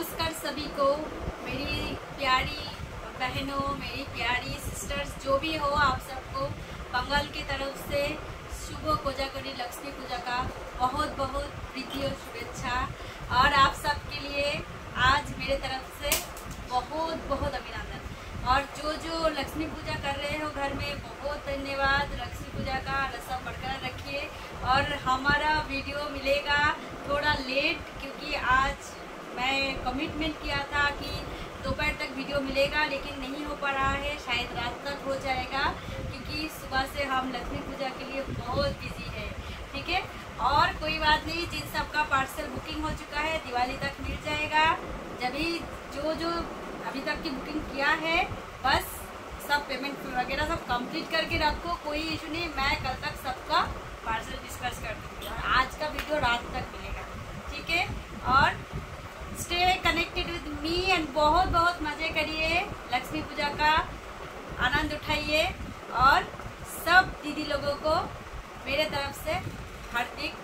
नमस्कार सभी को, मेरी प्यारी बहनों, मेरी प्यारी सिस्टर्स, जो भी हो आप सबको बंगाल की तरफ से शुभ कोजागरी लक्ष्मी पूजा का बहुत बहुत प्रीति और शुभेच्छा। और आप सबके लिए आज मेरे तरफ से बहुत बहुत अभिनंदन। और जो लक्ष्मी पूजा कर रहे हो घर में, बहुत धन्यवाद। लक्ष्मी पूजा का रस्म बरकरार रखिए। और हमारा वीडियो मिलेगा थोड़ा लेट, क्योंकि आज मैं कमिटमेंट किया था कि दोपहर तक वीडियो मिलेगा, लेकिन नहीं हो पा रहा है। शायद रात तक हो जाएगा, क्योंकि सुबह से हम लक्ष्मी पूजा के लिए बहुत बिजी है। ठीक है, और कोई बात नहीं, जिन सबका पार्सल बुकिंग हो चुका है दिवाली तक मिल जाएगा। जब भी जो अभी तक की बुकिंग किया है, बस सब पेमेंट वगैरह सब कंप्लीट करके रखो, कोई इशू नहीं। मैं कल तक सबका पार्सल डिस्कस कर दूँगी और आज का वीडियो रात तक मिलेगा। ठीक है, और stay connected with me and बहुत बहुत मज़े करिए, लक्ष्मी पूजा का आनंद उठाइए। और सब दीदी लोगों को मेरे तरफ से हार्दिक